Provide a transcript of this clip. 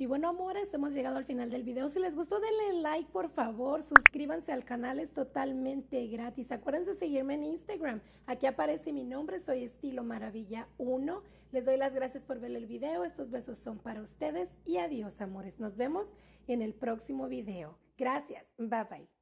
Y bueno, amores, hemos llegado al final del video. Si les gustó, denle like, por favor. Suscríbanse al canal, es totalmente gratis. Acuérdense de seguirme en Instagram. Aquí aparece mi nombre, soy Estilo Maravilla 1. Les doy las gracias por ver el video. Estos besos son para ustedes y adiós, amores. Nos vemos en el próximo video. Gracias. Bye, bye.